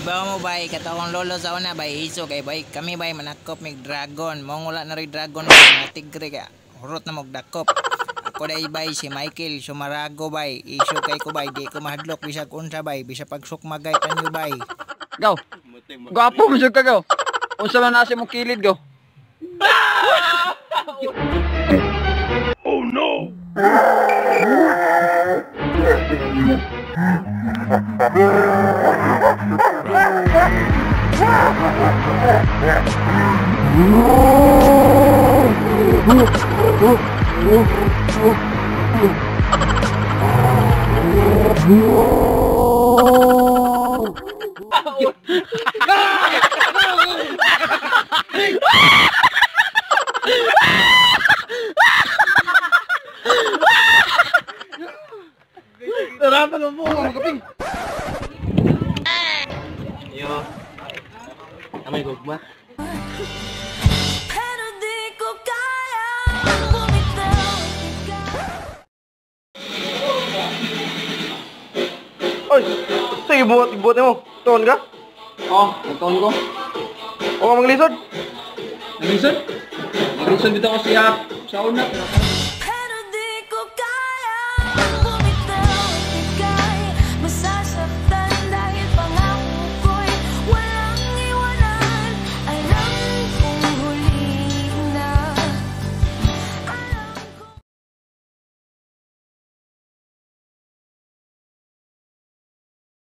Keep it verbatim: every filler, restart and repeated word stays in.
Ibaw mo bay, katawang lolo sa una bay, iso kay bay, kami bay manakop mig dragon, mongula na rin dragon bay, mga tigre ka, hurot na magdakop. Ako day bay, si Michael, sumarago bay, iso kay ko bay, di ko mahadlok, bisag unsa bay, bisa pagsukmagay panyo bay. Gaw, gwapo mo ka gaw, unsa man nasi mong kilid gaw. Oh no! Tarapan mo po, magaping. Yo. Amay gugma. Pero di ko kaya bumitaw. Oy, sige buhat buhat mo. Tuon ka? Oh, nagtaon ko. O ka maglisod? Naglisod? Naglisod dito ko siya sa una.